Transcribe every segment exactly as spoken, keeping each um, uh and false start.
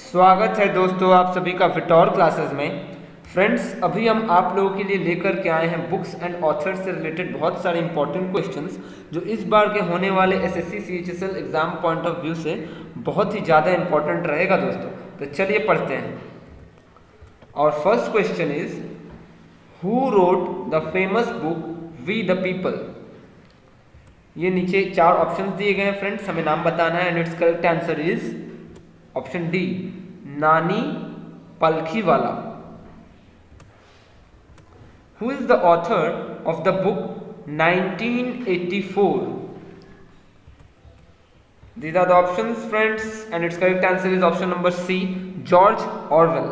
स्वागत है दोस्तों आप सभी का विटोर क्लासेस में। फ्रेंड्स, अभी हम आप लोगों के लिए लेकर के आए हैं बुक्स एंड ऑथर्स से रिलेटेड बहुत सारे इंपॉर्टेंट क्वेश्चंस जो इस बार के होने वाले SSC CHSL exam point of view से बहुत ही ज़्यादा इंपॉर्टेंट रहेगा दोस्तों। तो चलिए पढ़ते हैं। और first question is who wrote the famous book we the people. ये नीचे चार ऑप्शंस दिए गए हैं फ्रेंड्स, हमें नाम बताना है and it's correct answer is option D Nani Palkhivala. Who is the author of the book nineteen eighty-four? These are the options friends and its correct answer is option number C, George Orwell.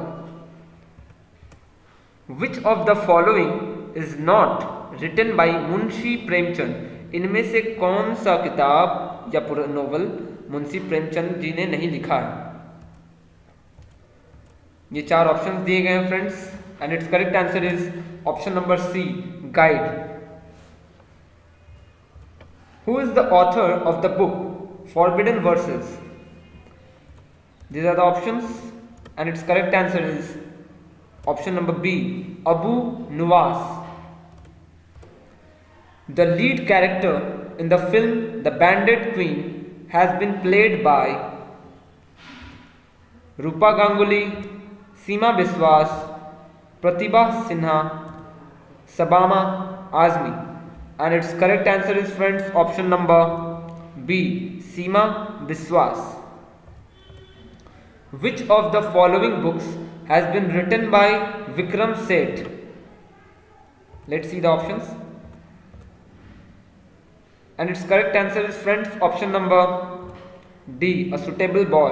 Which of the following is not written by Munshi Premchand? इनमें से कौन सा किताब या पूरा novel Munshi Premchand ji ने नहीं लिखा है? ये चार ऑप्शंस दिए गए हैं friends and it's correct answer is option number C, Guide. Who is the author of the book forbidden verses? These are the options and it's correct answer is option number B, Abu Nuwas. The lead character in the film The Bandit Queen has been played by Rupa Ganguly, Seema Biswas, Pratibha Sinha, Shabana Azmi and its correct answer is friends option number B, Seema Biswas. Which of the following books has been written by Vikram Seth? Let's see the options. And its correct answer is friends option number D, A Suitable Boy.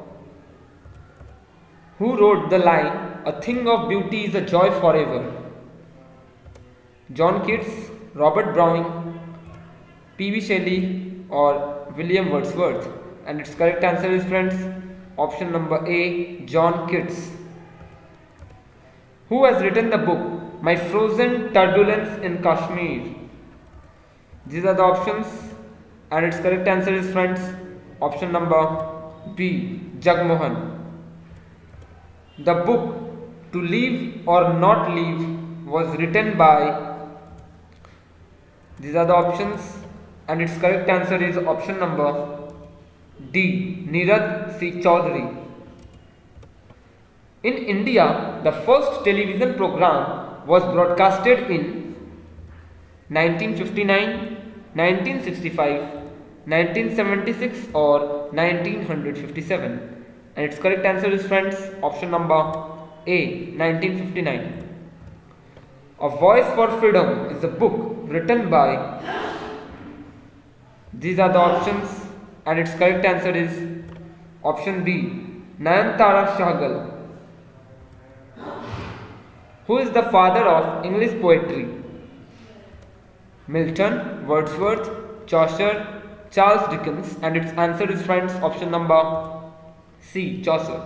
Who wrote the line a thing of beauty is a joy forever? John Keats, Robert Browning, P V Shelley or William Wordsworth? And its correct answer is friends option number A, John Keats. Who has written the book My Frozen Turbulence in Kashmir? These are the options and its correct answer is friends option number B, Jagmohan. The book To Leave or Not Leave was written by, these are the options and its correct answer is option number D, Ssc Chsl. In India, the first television program was broadcasted in nineteen fifty-nine, nineteen sixty-five, nineteen seventy-six or nineteen fifty-seven? And its correct answer is friends option number A, nineteen fifty-nine. A Voice for Freedom is a book written by, these are the options and its correct answer is option B, Nayantara Shahgal. Who is the father of English poetry? Milton, Wordsworth, Chaucer, Charles Dickens, and its answer is friends option number C, Chaucer.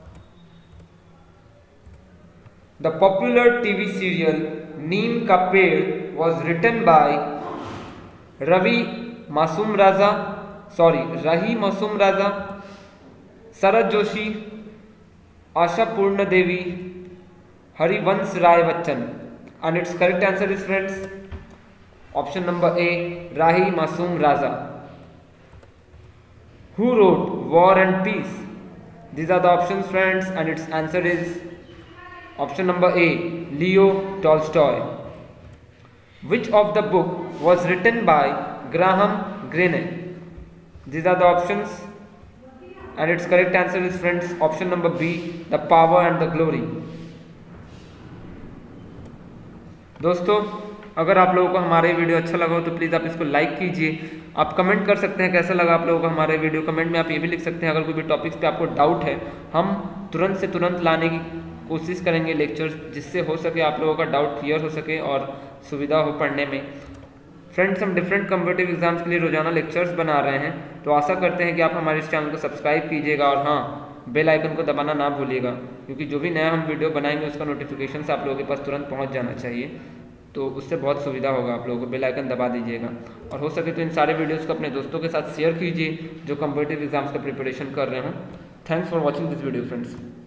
The popular T V serial Neem Ka Ped was written by Ravi Masum Raza, sorry, Rahi Masum Raza, Sarad Joshi, Asha Purna Devi, Harivansh Rai Bachchan, and its correct answer is friends option number A, Rahi Masum Raza. Who wrote War and Peace? These are the options friends and its answer is option number A, Leo Tolstoy. Which of the book was written by Graham Greene? These are the options and its correct answer is friends option number B, The Power and the Glory. दोस्तों, अगर आप लोगों को हमारे video अच्छा लगा हो तो प्लीज़ आप इसको लाइक कीजिए। आप कमेंट कर सकते हैं कैसा लगा आप लोगों को हमारे वीडियो। कमेंट में आप ये भी लिख सकते हैं अगर कोई भी टॉपिक्स पे आपको डाउट है, हम तुरंत से तुरंत लाने की कोशिश करेंगे लेक्चर्स, जिससे हो सके आप लोगों का डाउट क्लियर हो सके और सुविधा हो पढ़ने में। फ्रेंड्स, हम डिफरेंट कॉम्पिटिटिव एग्जाम्स के लिए रोजाना लेक्चर्स बना रहे हैं, तो आशा करते हैं कि आप हमारे इस चैनल को सब्सक्राइब कीजिएगा और हाँ, बेल आइकन को दबाना ना भूलिएगा, क्योंकि जो भी नया हम वीडियो बनाएंगे उसका नोटिफिकेशन से आप लोगों के पास तुरंत पहुँच जाना चाहिए, तो उससे बहुत सुविधा होगा। आप लोगों को बेल आइकन दबा दीजिएगा और हो सके तो इन सारे वीडियोस को अपने दोस्तों के साथ शेयर कीजिए जो कॉम्पिटिटिव एग्जाम्स का प्रिपरेशन कर रहे हों। Thanks for watching this video friends.